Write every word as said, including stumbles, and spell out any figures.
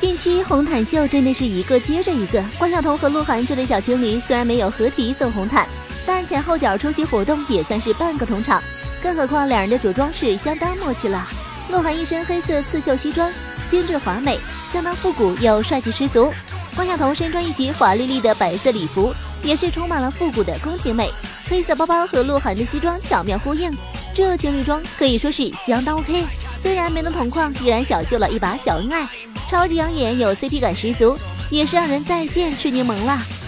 近期红毯秀真的是一个接着一个，关晓彤和鹿晗这对小情侣虽然没有合体走红毯，但前后脚出席活动也算是半个同场，更何况两人的着装是相当默契了。鹿晗一身黑色刺绣西装，精致华美，相当复古又帅气十足。关晓彤身穿一袭华丽丽的白色礼服，也是充满了复古的宫廷美，黑色包包和鹿晗的西装巧妙呼应，这情侣装可以说是相当 OK。虽然没能同框，依然小秀了一把小恩爱，超级养眼，有 C P 感十足，也是让人在线吃柠檬啦。